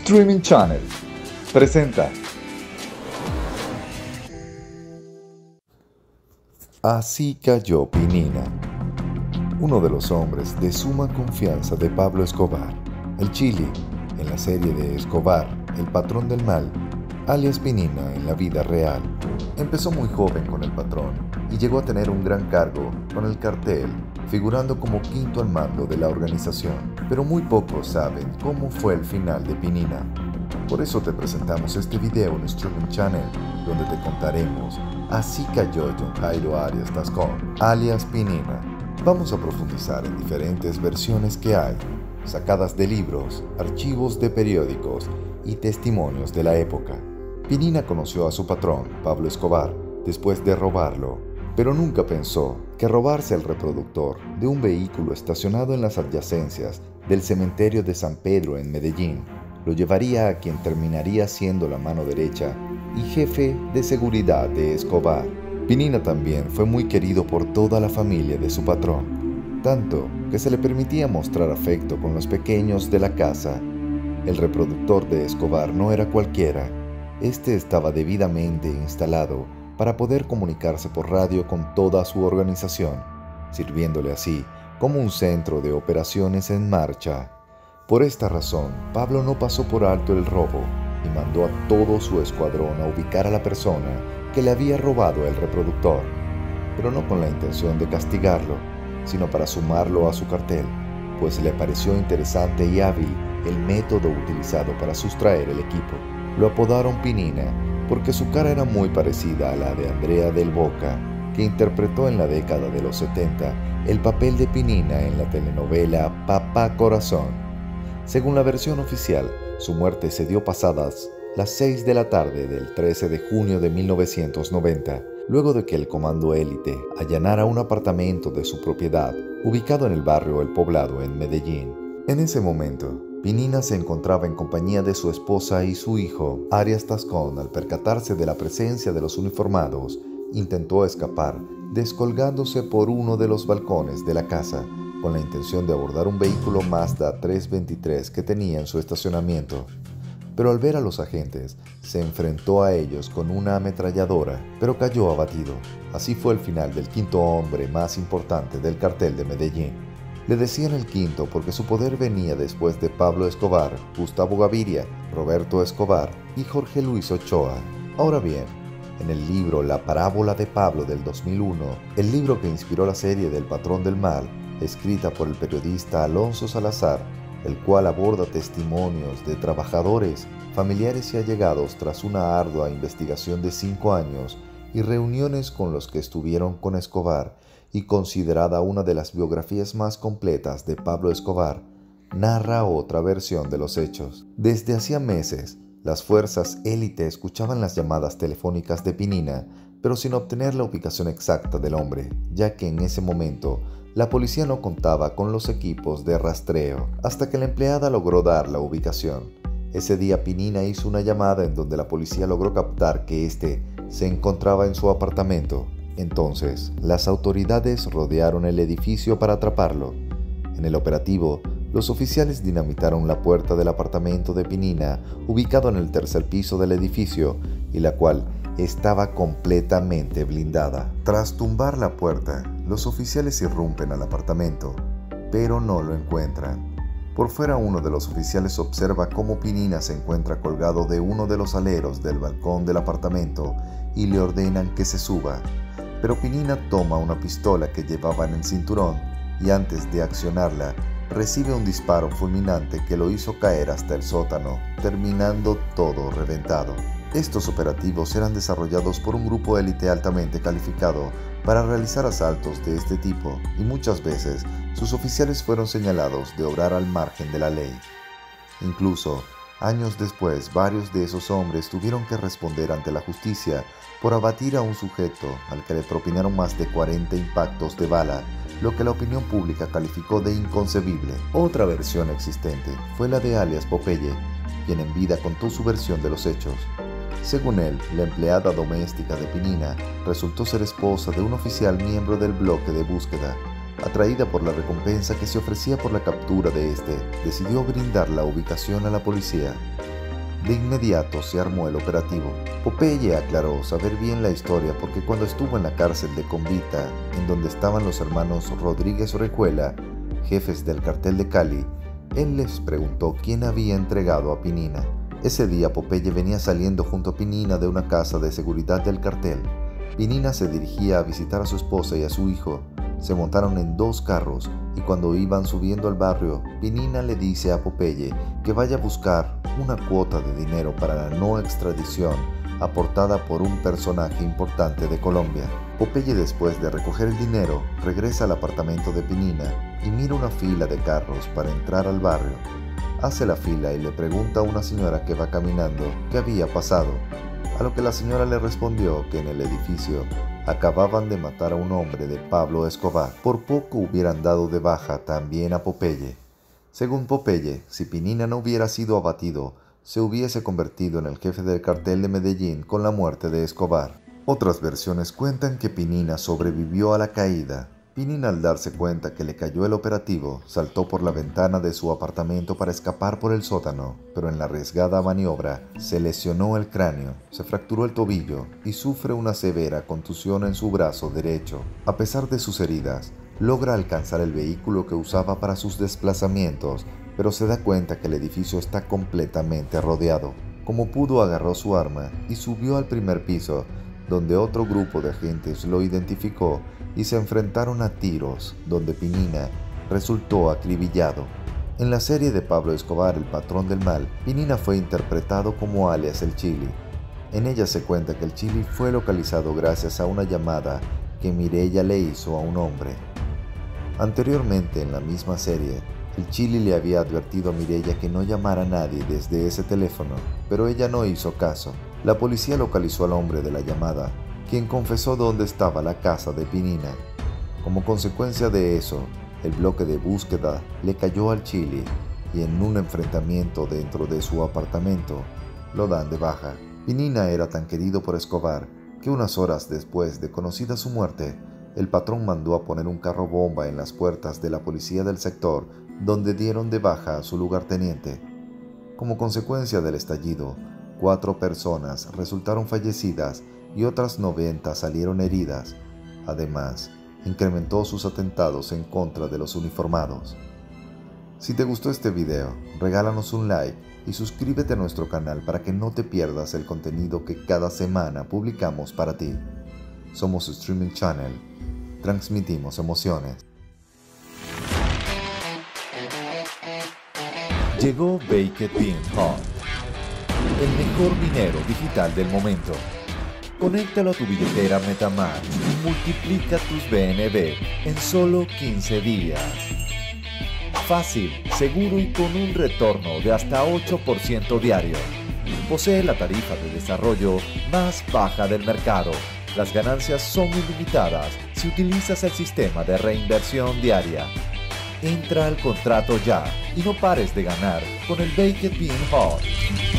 Streaming Channel presenta. Así cayó Pinina, uno de los hombres de suma confianza de Pablo Escobar, el Chili, en la serie de Escobar, el patrón del mal, alias Pinina en la vida real. Empezó muy joven con el patrón y llegó a tener un gran cargo con el cartel, figurando como quinto al mando de la organización. Pero muy pocos saben cómo fue el final de Pinina. Por eso te presentamos este video en Streaming Channel, donde te contaremos Así cayó John Jairo Arias Tascón, alias Pinina. Vamos a profundizar en diferentes versiones que hay, sacadas de libros, archivos de periódicos y testimonios de la época. Pinina conoció a su patrón, Pablo Escobar, después de robarlo, pero nunca pensó que robarse el reproductor de un vehículo estacionado en las adyacencias del cementerio de San Pedro en Medellín lo llevaría a quien terminaría siendo la mano derecha y jefe de seguridad de Escobar. Pinina también fue muy querido por toda la familia de su patrón, tanto que se le permitía mostrar afecto con los pequeños de la casa. El reproductor de Escobar no era cualquiera. Este estaba debidamente instalado para poder comunicarse por radio con toda su organización, sirviéndole así como un centro de operaciones en marcha. Por esta razón, Pablo no pasó por alto el robo y mandó a todo su escuadrón a ubicar a la persona que le había robado el reproductor, pero no con la intención de castigarlo, sino para sumarlo a su cartel, pues le pareció interesante y hábil el método utilizado para sustraer el equipo. Lo apodaron Pinina porque su cara era muy parecida a la de Andrea del Boca, que interpretó en la década de los 70 el papel de Pinina en la telenovela Papá Corazón. Según la versión oficial, su muerte se dio pasadas las 6 de la tarde del 13 de junio de 1990, luego de que el Comando Élite allanara un apartamento de su propiedad ubicado en el barrio El Poblado en Medellín. En ese momento, Pinina se encontraba en compañía de su esposa y su hijo, Arias Tascón. Al percatarse de la presencia de los uniformados, intentó escapar, descolgándose por uno de los balcones de la casa, con la intención de abordar un vehículo Mazda 323 que tenía en su estacionamiento. Pero al ver a los agentes, se enfrentó a ellos con una ametralladora, pero cayó abatido. Así fue el final del quinto hombre más importante del cartel de Medellín. Le decían el quinto porque su poder venía después de Pablo Escobar, Gustavo Gaviria, Roberto Escobar y Jorge Luis Ochoa. Ahora bien, en el libro La Parábola de Pablo del 2001, el libro que inspiró la serie del Patrón del Mal, escrita por el periodista Alonso Salazar, el cual aborda testimonios de trabajadores, familiares y allegados tras una ardua investigación de 5 años y reuniones con los que estuvieron con Escobar, y considerada una de las biografías más completas de Pablo Escobar, narra otra versión de los hechos. Desde hacía meses, las fuerzas élite escuchaban las llamadas telefónicas de Pinina, pero sin obtener la ubicación exacta del hombre, ya que en ese momento la policía no contaba con los equipos de rastreo, hasta que la empleada logró dar la ubicación. Ese día Pinina hizo una llamada en donde la policía logró captar que éste se encontraba en su apartamento. Entonces, las autoridades rodearon el edificio para atraparlo. En el operativo, los oficiales dinamitaron la puerta del apartamento de Pinina, ubicado en el tercer piso del edificio, y la cual estaba completamente blindada. Tras tumbar la puerta, los oficiales irrumpen al apartamento, pero no lo encuentran. Por fuera, uno de los oficiales observa cómo Pinina se encuentra colgado de uno de los aleros del balcón del apartamento y le ordenan que se suba. Pero Pinina toma una pistola que llevaba en el cinturón y antes de accionarla, recibe un disparo fulminante que lo hizo caer hasta el sótano, terminando todo reventado. Estos operativos eran desarrollados por un grupo élite altamente calificado para realizar asaltos de este tipo, y muchas veces sus oficiales fueron señalados de obrar al margen de la ley. Incluso, años después, varios de esos hombres tuvieron que responder ante la justicia por abatir a un sujeto al que le propinaron más de 40 impactos de bala, lo que la opinión pública calificó de inconcebible. Otra versión existente fue la de alias Popeye, quien en vida contó su versión de los hechos. Según él, la empleada doméstica de Pinina resultó ser esposa de un oficial miembro del bloque de búsqueda. Atraída por la recompensa que se ofrecía por la captura de este, decidió brindar la ubicación a la policía. De inmediato se armó el operativo. Popeye aclaró saber bien la historia porque cuando estuvo en la cárcel de Convita, en donde estaban los hermanos Rodríguez Orejuela, jefes del cartel de Cali, él les preguntó quién había entregado a Pinina. Ese día Popeye venía saliendo junto a Pinina de una casa de seguridad del cartel. Pinina se dirigía a visitar a su esposa y a su hijo. Se montaron en 2 carros y cuando iban subiendo al barrio, Pinina le dice a Popeye que vaya a buscar una cuota de dinero para la no extradición aportada por un personaje importante de Colombia. Popeye, después de recoger el dinero, regresa al apartamento de Pinina y mira una fila de carros para entrar al barrio. Hace la fila y le pregunta a una señora que va caminando qué había pasado, a lo que la señora le respondió que en el edificio acababan de matar a un hombre de Pablo Escobar. Por poco hubieran dado de baja también a Popeye. Según Popeye, si Pinina no hubiera sido abatido, se hubiese convertido en el jefe del cartel de Medellín con la muerte de Escobar. Otras versiones cuentan que Pinina sobrevivió a la caída. Pinina, al darse cuenta que le cayó el operativo, saltó por la ventana de su apartamento para escapar por el sótano, pero en la arriesgada maniobra se lesionó el cráneo, se fracturó el tobillo y sufre una severa contusión en su brazo derecho. A pesar de sus heridas, logra alcanzar el vehículo que usaba para sus desplazamientos, pero se da cuenta que el edificio está completamente rodeado. Como pudo, agarró su arma y subió al primer piso, donde otro grupo de agentes lo identificó y se enfrentaron a tiros, donde Pinina resultó acribillado. En la serie de Pablo Escobar, El Patrón del Mal, Pinina fue interpretado como alias El Chili. En ella se cuenta que el Chili fue localizado gracias a una llamada que Mireya le hizo a un hombre. Anteriormente, en la misma serie, el Chili le había advertido a Mireya que no llamara a nadie desde ese teléfono, pero ella no hizo caso. La policía localizó al hombre de la llamada, quien confesó dónde estaba la casa de Pinina. Como consecuencia de eso, el bloque de búsqueda le cayó al Chili y en un enfrentamiento dentro de su apartamento, lo dan de baja. Pinina era tan querido por Escobar que unas horas después de conocida su muerte, el patrón mandó a poner un carro bomba en las puertas de la policía del sector, donde dieron de baja a su lugarteniente. Como consecuencia del estallido, 4 personas resultaron fallecidas y otras 90 salieron heridas. Además, incrementó sus atentados en contra de los uniformados. Si te gustó este video, regálanos un like y suscríbete a nuestro canal para que no te pierdas el contenido que cada semana publicamos para ti. Somos Streaming Channel. Transmitimos emociones. Llegó Baked Bean Hot, el mejor dinero digital del momento. Conéctalo a tu billetera MetaMask y multiplica tus BNB en solo 15 días. Fácil, seguro y con un retorno de hasta 8% diario. Posee la tarifa de desarrollo más baja del mercado. Las ganancias son ilimitadas si utilizas el sistema de reinversión diaria. Entra al contrato ya y no pares de ganar con el Baked Bean Hot.